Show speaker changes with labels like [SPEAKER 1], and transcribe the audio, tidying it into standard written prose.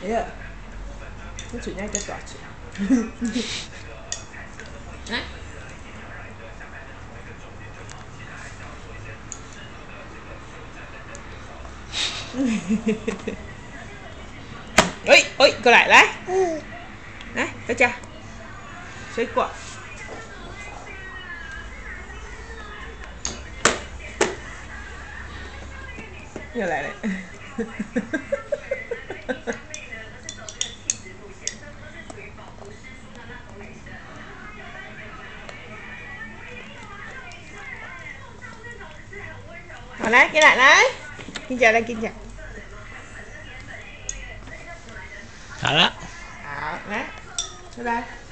[SPEAKER 1] 哎呀，cái chuyện này cái trò chuyện. Đấy. Ôi, ôi, cô lại đấy. Đấy, thấy chưa? Xoay quả.又来了。好，来，给奶奶，给你讲，来给你讲。
[SPEAKER 2] 好了。
[SPEAKER 1] 好，来，出来。